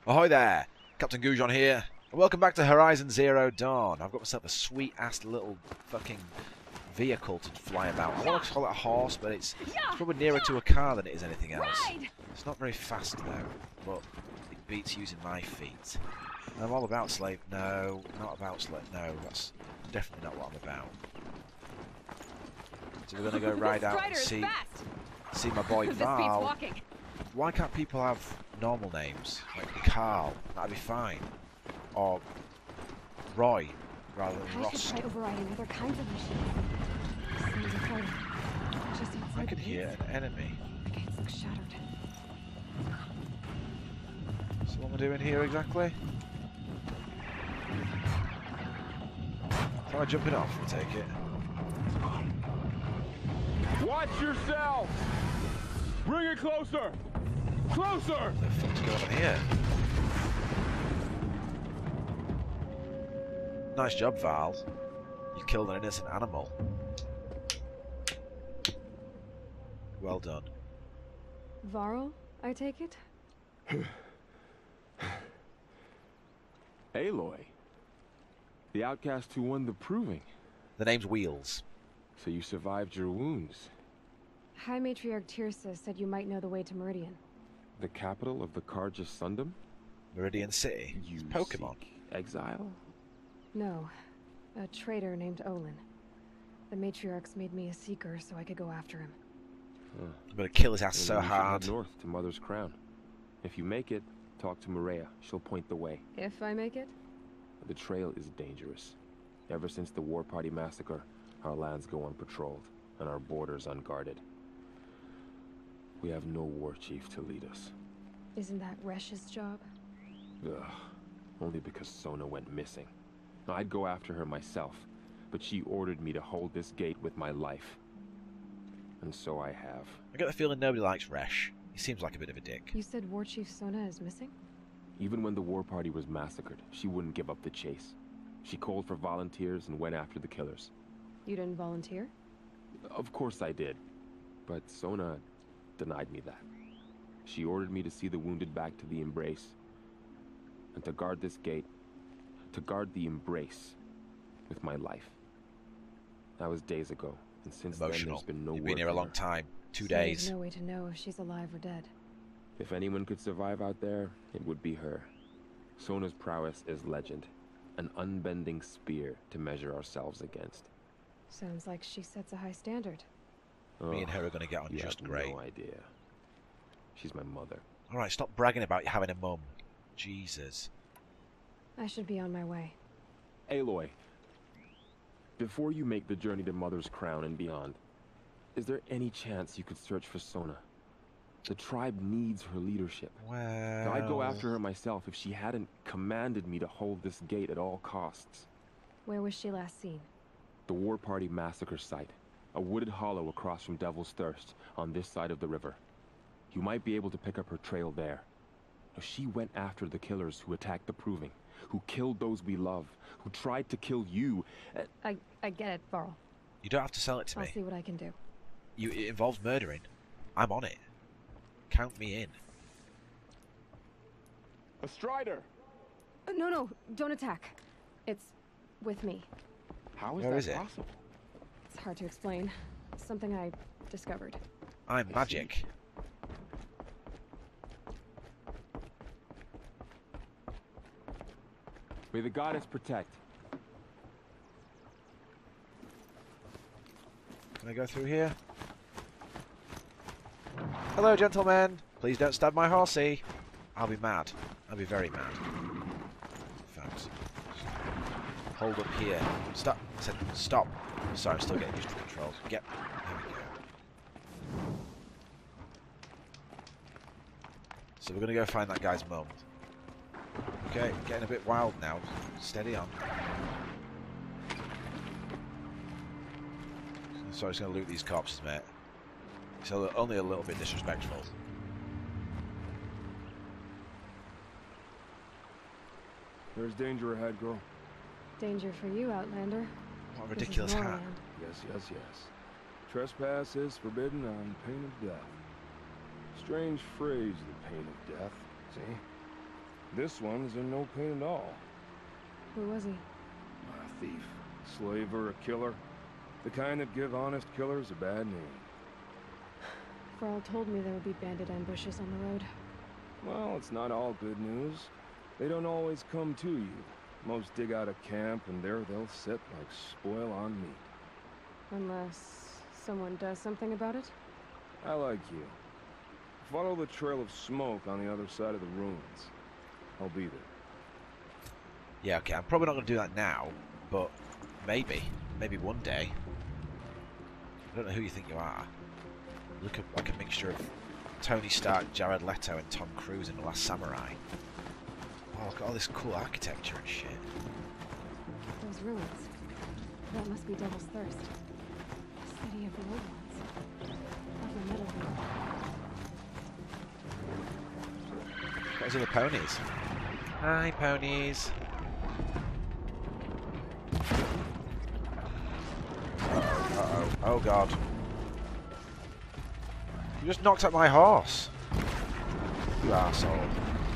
Ahoy there, Captain Goujon here, and welcome back to Horizon Zero Dawn. I've got myself a sweet-ass little fucking vehicle to fly about. I want to call it a horse, but it's probably nearer to a car than it is anything else. It's not very fast though, but it beats using my feet. I'm all about slave. No, not about slave. No, that's definitely not what I'm about. So we're gonna go ride out and see my boy Val. Why can't people have normal names like Carl? That'd be fine. Or Roy, rather than Ross. I should try overriding other kinds of machines. Sounds like just outside I can hear an enemy. The gates look shattered. So what am I doing here exactly? Try jumping off, I take it. Watch yourself! Bring it closer! Closer! What the fuck's going on here? Nice job, Val. You killed an innocent animal. Well done. Varl, I take it? Aloy. The outcast who won the proving. The name's Wheels. So you survived your wounds. High Matriarch Tirsa said you might know the way to Meridian. The capital of the Carja Sundom? Meridian City. You It's Pokemon. seek exile? No. A traitor named Olin. The Matriarchs made me a seeker so I could go after him. I'm gonna kill his ass Then so you should hard. head north to Mother's Crown. If you make it, talk to Maria. She'll point the way. If I make it? The trail is dangerous. Ever since the War Party massacre, our lands go unpatrolled, and our borders unguarded. We have no war chief to lead us. Isn't that Resh's job? Ugh. Only because Sona went missing. I'd go after her myself, but she ordered me to hold this gate with my life. And so I have. I get the feeling nobody likes Resh. He seems like a bit of a dick. You said War Chief Sona is missing? Even when the War Party was massacred, she wouldn't give up the chase. She called for volunteers and went after the killers. You didn't volunteer? Of course I did. But Sona denied me that. She ordered me to see the wounded back to the Embrace. And to guard this gate. To guard the Embrace. With my life. That was days ago. And since then Emotional. there's been no You've word been here a from long her. time. 2 So days. There's no way to know if she's alive or dead. If anyone could survive out there, it would be her. Sona's prowess is legend. An unbending spear to measure ourselves against. Sounds like she sets a high standard. Me and her are gonna get on You just have great. no idea. She's my mother. Alright, stop bragging about you having a mum. Jesus. I should be on my way. Aloy, before you make the journey to Mother's Crown and beyond, is there any chance you could search for Sona? The tribe needs her leadership. Well... I'd go after her myself if she hadn't commanded me to hold this gate at all costs. Where was she last seen? The War Party massacre site. A wooded hollow across from Devil's Thirst, on this side of the river. You might be able to pick up her trail there. Now, she went after the killers who attacked the Proving, who killed those we love, who tried to kill you. I get it, Varl. You don't have to sell it to I'll me. see what I can do. It involves murdering. I'm on it. Count me in. A Strider! No, don't attack. It's with me. How Where is it? possible? It's hard to explain. Something I discovered. I'm magic. May the goddess protect. Can I go through here? Hello, gentlemen. Please don't stab my horsey. I'll be mad. I'll be very mad. Thanks. Hold up here. Stop. I said stop. Sorry, I'm still getting used to the controls. There we go. So we're going to go find that guy's mum. Okay, getting a bit wild now. Steady on. So I'm just going to loot these corpses, mate. It's only a little bit disrespectful. There's danger ahead, girl. Danger for you, Outlander. What a This is ridiculous your hat. land. Yes. Trespass is forbidden on pain of death. Strange phrase, the pain of death. See? This one's in no pain at all. Who was he? A thief, slaver, a killer. The kind that give honest killers a bad name. Varl told me there would be bandit ambushes on the road. Well, it's not all good news. They don't always come to you. Most dig out of camp, and there they'll sit like spoil on meat. Unless someone does something about it? I like you. Follow the trail of smoke on the other side of the ruins. I'll be there. Yeah, okay, I'm probably not going to do that now, but maybe. Maybe one day. I don't know who you think you are. Look like a mixture of Tony Stark, Jared Leto, and Tom Cruise in The Last Samurai. Oh, look at all this cool architecture and shit. Those ruins. That must be Devil's Thirst. The city of the old ones. Of the metal room. Those are the ponies. Hi, ponies. Uh-oh. Oh, God. You just knocked out my horse. You arsehole.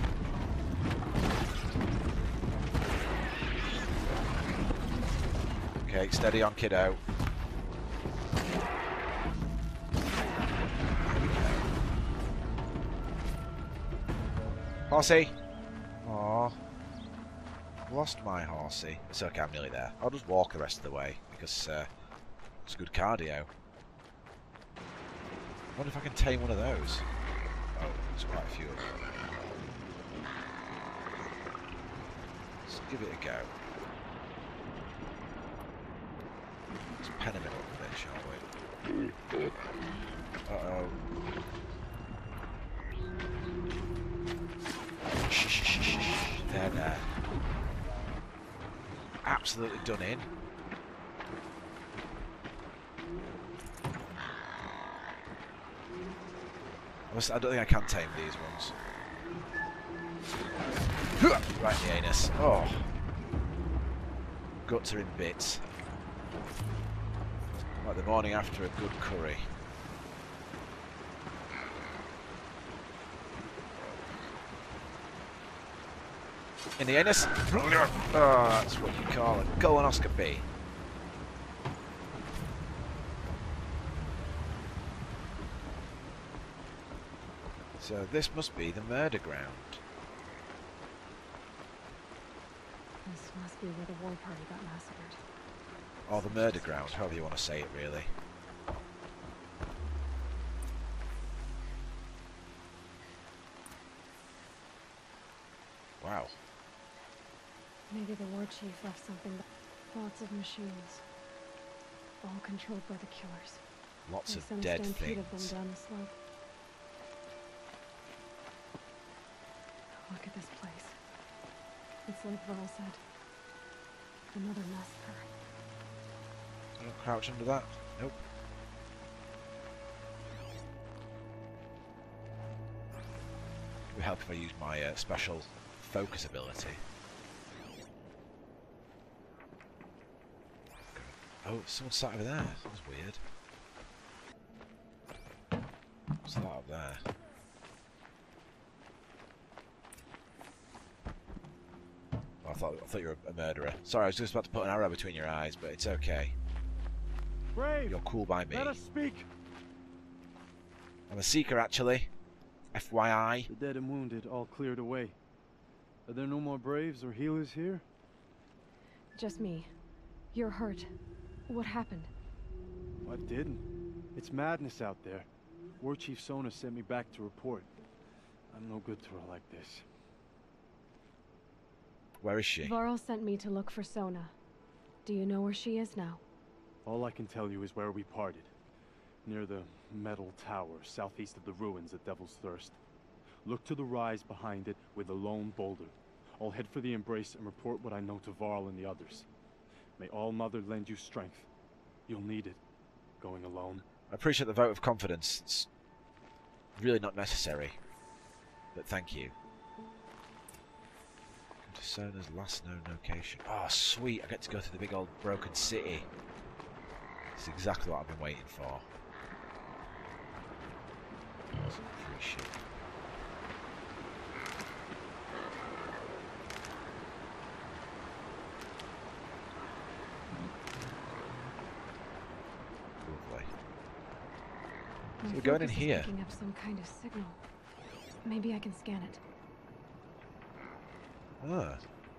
Okay, steady on, kiddo. Horsey! Aww. Lost my horsey. It's okay, I'm nearly there. I'll just walk the rest of the way, because it's good cardio. I wonder if I can tame one of those. Oh, there's quite a few of them. Let's give it a go. Let's pen him up a bit, shall we? Uh-oh. There. Absolutely done in. I don't think I can tame these ones. Right in the anus. Oh. Guts are in bits. Like the morning after a good curry. In the anus. Oh, that's what you call a colonoscopy. So this must be the murder ground. This must be where the war party got massacred. Or the murder ground, however you want to say it, really. Wow. Maybe the war chief left something. Lots of machines. All controlled by the killers. Lots There's of some dead stampede things. of them down the slope. Look at this place. It's like Varl said. Another massacre. Don't crouch under that. Nope. It would help if I use my special focus ability. Oh, someone sat over there. That was weird. What's that up there? Oh, I thought you were a murderer. Sorry, I was just about to put an arrow between your eyes, but it's okay. Brave, You're cool by me. let us speak. I'm a seeker, actually. FYI. The dead and wounded all cleared away. Are there no more braves or healers here? Just me. You're hurt. What happened? I didn't. It's madness out there. War Chief Sona sent me back to report. I'm no good to her like this. Where is she? Varl sent me to look for Sona. Do you know where she is now? All I can tell you is where we parted. Near the metal tower, southeast of the ruins at Devil's Thirst. Look to the rise behind it with a lone boulder. I'll head for the embrace and report what I know to Varl and the others. May All Mother lend you strength. You'll need it, going alone. I appreciate the vote of confidence. It's really not necessary. But thank you. Come to Sona's last known location. Oh, sweet. I get to go to the big old broken city. It's exactly what I've been waiting for. Some free shit. So we're going in focus is here. picking up some kind of signal. Maybe I can scan it. Ah.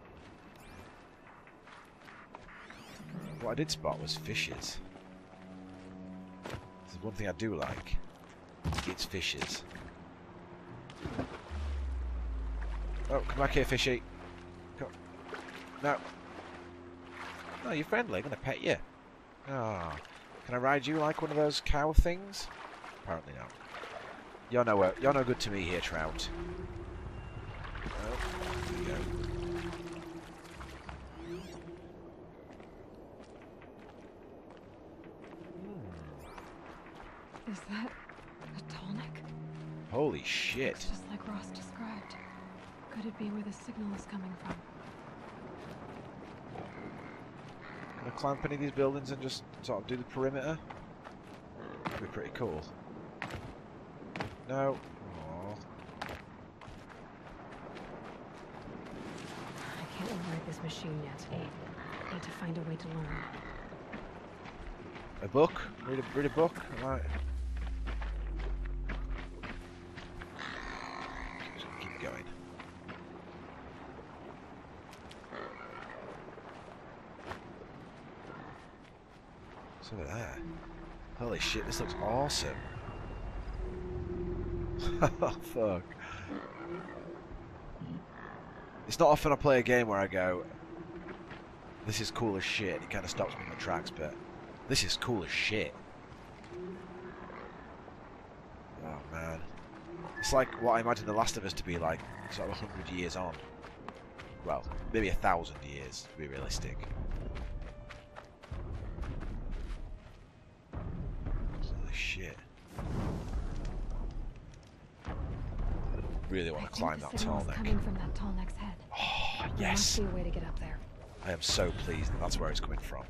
What I did spot was fishes. There's one thing I do like. It's fishes. Oh, come back here, fishy. Come. No. No, you're friendly. I'm going to pet you. Ah. Can I ride you like one of those cow things? Apparently not. You're no good to me here, Trout. Oh, there we go. Is that a tall neck? Holy shit. Looks just like Ross described. Could it be where the signal is coming from? Can I climb up any of these buildings and just sort of do the perimeter? That'd be pretty cool. No. Aww. I can't override this machine yet. Need to find a way to learn. A book? Read a book? Right. Just keep going. What's over there? Holy shit, this looks awesome. Oh, fuck. It's not often I play a game where I go, this is cool as shit. It kind of stops me in my tracks, but this is cool as shit. Oh, man. It's like what I imagine The Last of Us to be like, sort of 100 years on. Well, maybe 1,000 years, to be realistic. Holy shit. I really want to climb that tall neck. Coming from that tall neck's head. Oh, There yes! must be a way to get up there. I am so pleased that that's where it's coming from.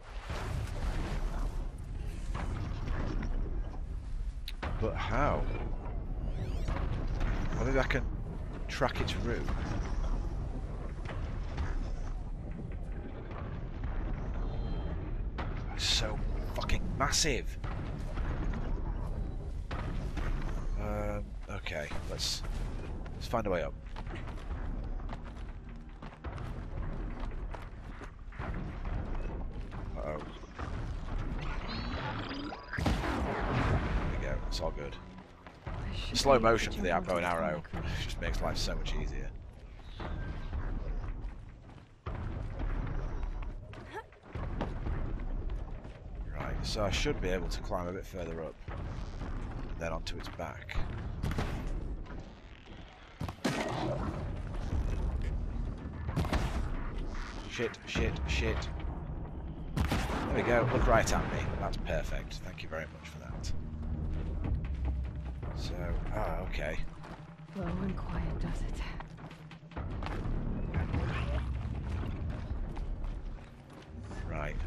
But how? Well, maybe I can track its route. It's so fucking massive. Okay, let's find a way up. Uh-oh. There we go, it's all good. Slow motion for the bow and arrow just makes life so much easier. Right, so I should be able to climb a bit further up, and then onto its back. Shit, shit, shit. There we go, look right at me. That's perfect. Thank you very much for that. So, okay. Slow and quiet does it. Right.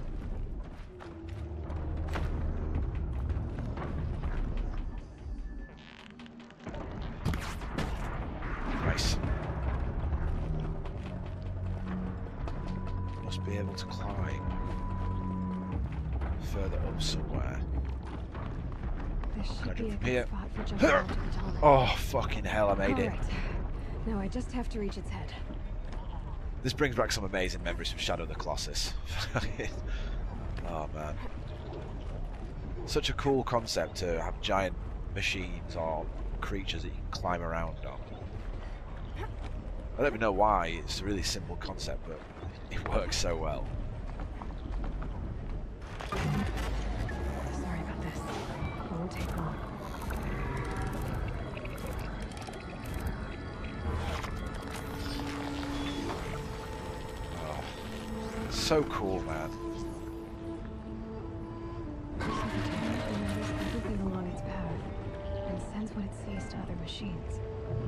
Nice. Must be able to climb further up somewhere. This Can I should be jump a from good here? spot for jumping onto the tall neck. Oh, fucking hell, I made it. Alright. Now I just have to reach its head. This brings back some amazing memories from Shadow of the Colossus. Oh, man. Such a cool concept to have giant machines or creatures that you can climb around on. I don't even know why, it's a really simple concept, but it works so well. Sorry about this. It won't take long. Oh, so cool, man. This is a technique that remembers everything along its path and sends what it sees to other machines.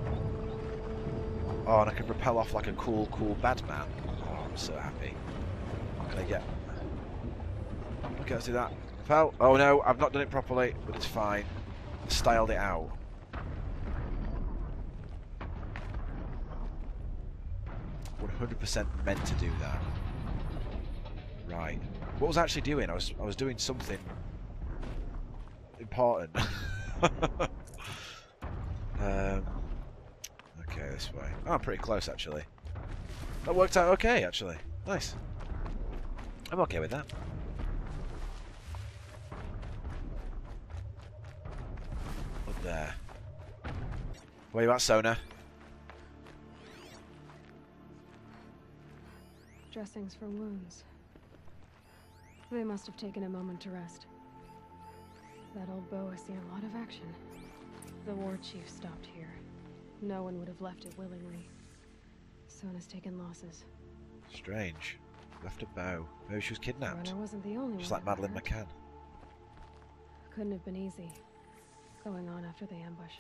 Oh, and I can propel off like a cool Batman. Oh, I'm so happy. Can I get... Okay, let's do that. Propel. Oh no, I've not done it properly, but it's fine. I styled it out. 100% meant to do that. Right. What was I actually doing? I was doing something important. Okay, this way. Oh, I'm pretty close actually. That worked out okay actually. Nice. I'm okay with that. Up there. Where you at, Sona? Dressings for wounds. They must have taken a moment to rest. That old bow has seen a lot of action. The war chief stopped here. No one would have left it willingly. Sona's taken losses. Strange. Left a bow. Maybe she was kidnapped. Runner wasn't the only Just one like Madeline hurt. McCann. Couldn't have been easy. Going on after the ambush.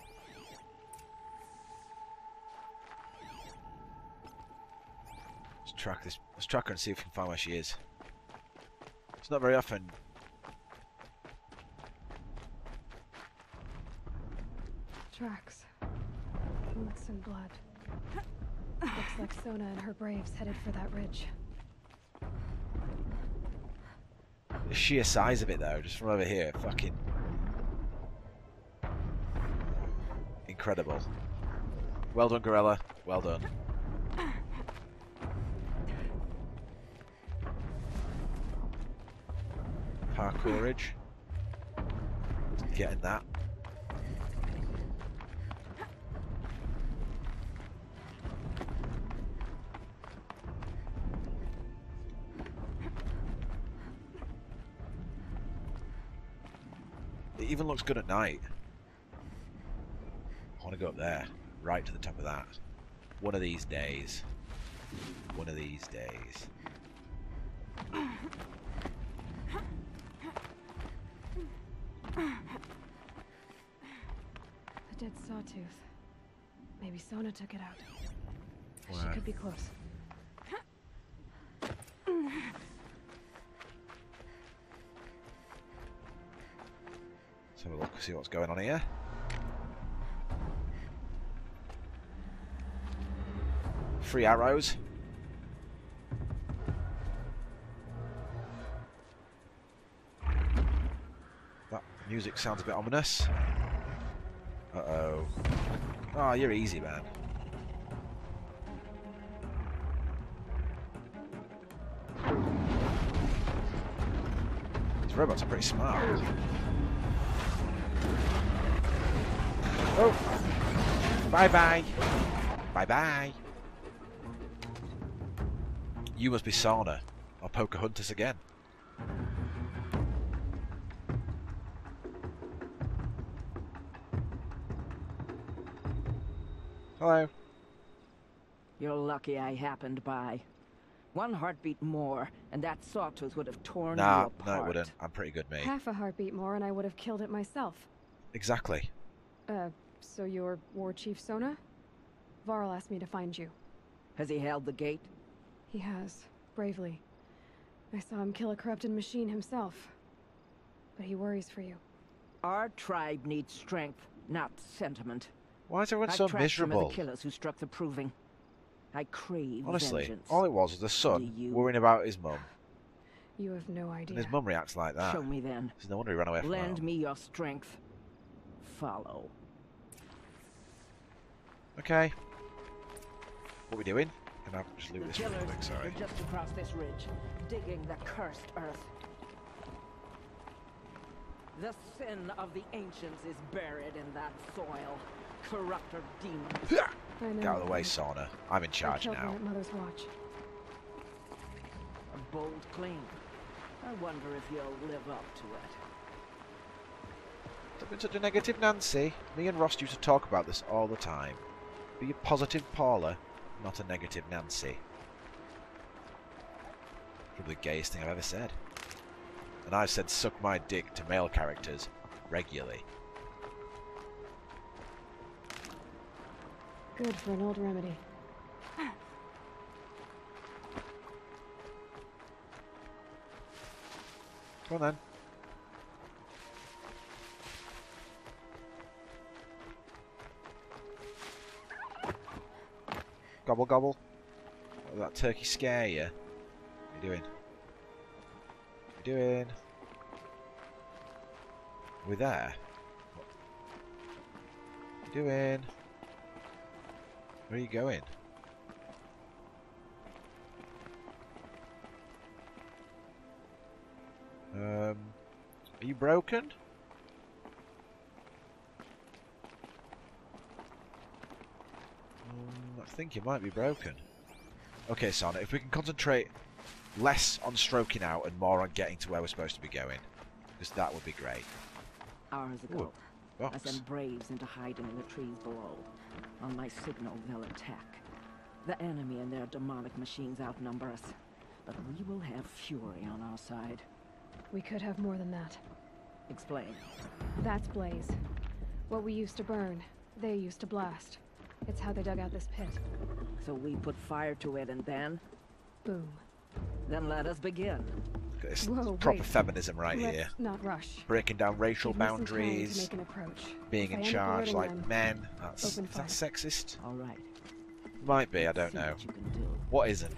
Let's track her and see if we can find where she is. It's not very often. Tracks. Boots and blood. Looks like Sona and her braves headed for that ridge. The sheer size of it though, just from over here, fucking incredible. Well done, Gorilla. Well done. Parkour ridge. Getting that. It even looks good at night. I want to go up there, right to the top of that. One of these days. One of these days. A dead sawtooth. Maybe Sona took it out. Wow. She could be close. Let's have a look, see what's going on here. Free arrows. That music sounds a bit ominous. Uh-oh. Oh, you're easy, man. These robots are pretty smart. Oh! Bye-bye! Bye-bye! You must be Sana, or Pocahontas again. Hello. You're lucky I happened by. One heartbeat more, and that sawtooth would have torn you Nah, apart. no it wouldn't. I'm pretty good, mate. Half a heartbeat more and I would have killed it myself. Exactly. So you're War Chief Sona? Varl asked me to find you. Has he held the gate? He has, bravely. I saw him kill a corrupted machine himself. But he worries for you. Our tribe needs strength, not sentiment. Why is everyone I so tracked some of miserable? the killers who struck the Proving. I crave Honestly, vengeance. all it was the son Do you? worrying about his mum. You have no idea. And his mum reacts like that. Show me then. There's no wonder he ran away from Lend home. me your strength. Follow. Okay. What are we doing? Can I just loot The this really killers quick? Sorry. are just across this ridge, digging the cursed earth. The sin of the ancients is buried in that soil. Corrupter demons. I know. Get out of the way, Sana. I'm in I charge killed now. one at Mother's Watch. A bold claim. I wonder if you'll live up to it. Don't be such a negative Nancy. Me and Ross used to talk about this all the time. Be a positive Paula, not a negative Nancy. Probably the gayest thing I've ever said. And I've said suck my dick to male characters regularly. Good for an old remedy. Come on then. Gobble gobble. What did that turkey scare you? What are you doing? What are you doing? We're there. Doing? Where are you going? Are you broken? I think you might be broken. Okay, Sona, if we can concentrate less on stroking out and more on getting to where we're supposed to be going, because that would be great. Hours ago, Ooh, I box. sent Braves into hiding in the trees below. On my signal, they'll attack. The enemy and their demonic machines outnumber us, but we will have fury on our side. We could have more than that. Explain. That's Blaze. What we used to burn, they used to blast. It's how they dug out this pit. So we put fire to it and then? Boom. Then let us begin. It's Whoa, proper wait. feminism right Let's here. not rush. Breaking down racial Give me some time to boundaries, make an approach. being If in I end up charge alerting like them, men. Is open that sexist? All right. Might be, I Let's don't see know. what you can do. What isn't?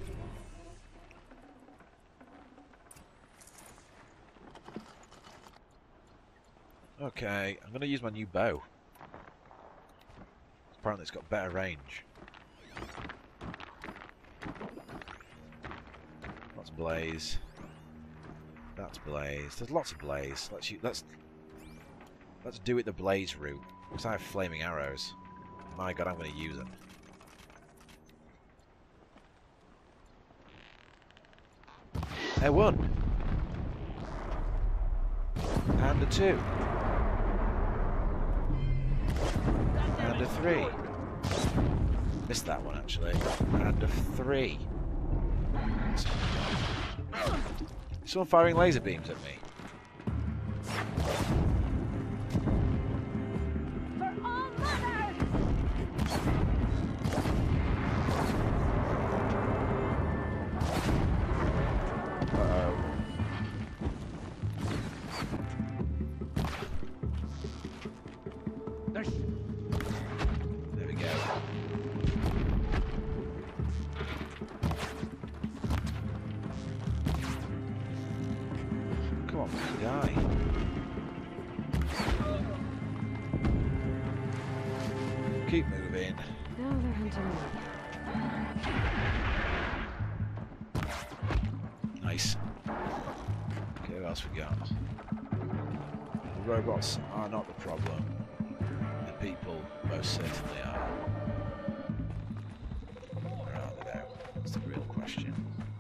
Okay, I'm going to use my new bow. Apparently it's got better range. That's Blaze. That's Blaze. There's lots of Blaze. Let's do it the Blaze route. Because I have flaming arrows. My god, I'm going to use them. There one. And a 2. And a 3. Missed that one actually. And a 3. Someone firing laser beams at me. There we go. Come on, die. Keep moving. Now they're hunting me. Nice. Okay, what else we got? The robots are not the problem. The people most certainly are. Where are they now? That's the real question.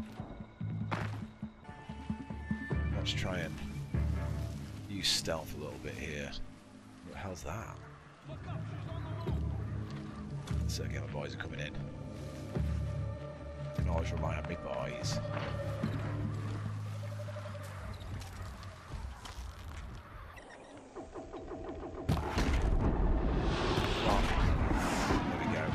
Let's try and use stealth a little bit here. What the hell's that? So again, my boys are coming in. I can always rely on me boys. There we go.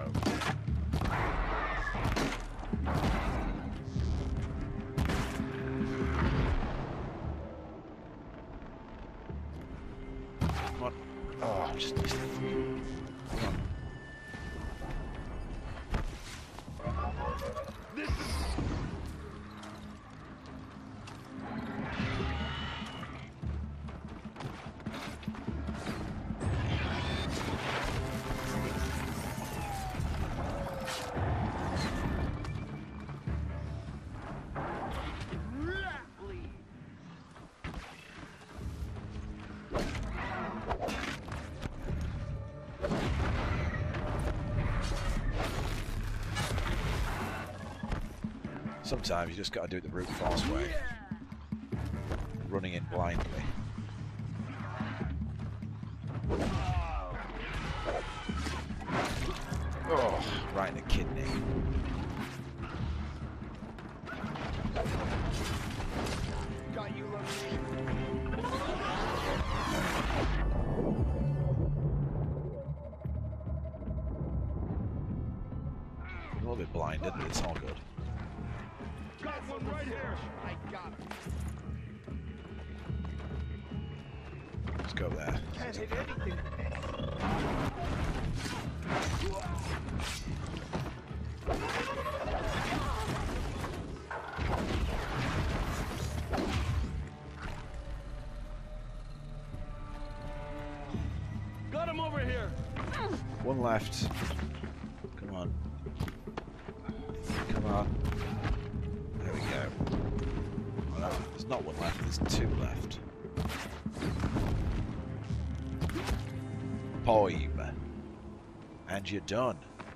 Come on. Oh, I just missed it. Come on. Sometimes you just got to do it the brute force way. Running in blindly. Oh, right in the kidney. Got you, A little bit blinded, but it's all good. Got one right here. I got him. Let's go there. Can't hit anything. Got him over here. One left. Come on. Come on. There we go. Oh, no, there's not one left, there's two left. Poim. And you're done.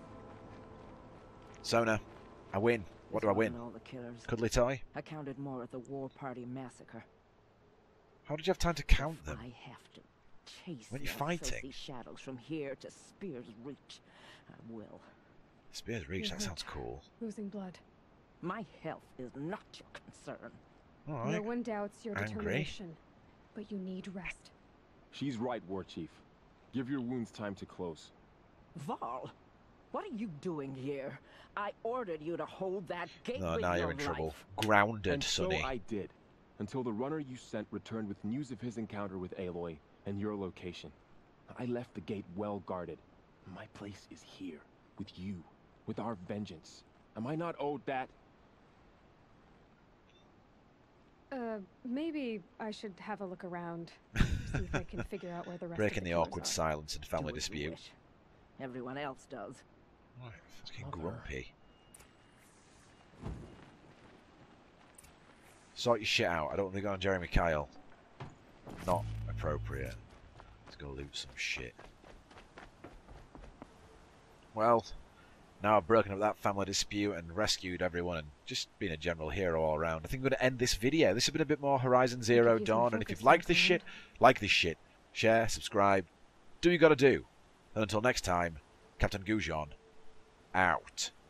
Sona, I win. What do I win? All the killers. Cuddly toy? I counted more at the War Party massacre. How did you have time to count them? I have to chase When you're their fighting? filthy shadows from here to Spear's Reach. I will. Spear's Reach, You're that sounds hurt. cool. Losing blood. My health is not your concern. Alright. No one doubts your Angry. determination, but you need rest. She's right, War Chief. Give your wounds time to close. Val, what are you doing here? I ordered you to hold that gate No, with now your you're in trouble. life. Grounded, And so Sonny. I did, until the runner you sent returned with news of his encounter with Aloy and your location. I left the gate well guarded. My place is here, with you, with our vengeance. Am I not owed that? Maybe I should have a look around. See if I can figure out where the rest Breaking of the killers awkward are. silence and family Do as you dispute. wish. Everyone else does. Right, fucking Mother. grumpy. Sort your shit out. I don't want to go on Jeremy Kyle. Not appropriate. Let's go loot some shit. Well, now I've broken up that family dispute and rescued everyone and just been a general hero all around. I think I'm going to end this video. This has been a bit more Horizon Zero use my Dawn, and if focus you've liked there, this shit, like this shit. Share, subscribe. Do what you got to do. And until next time, Captain Goujon, out.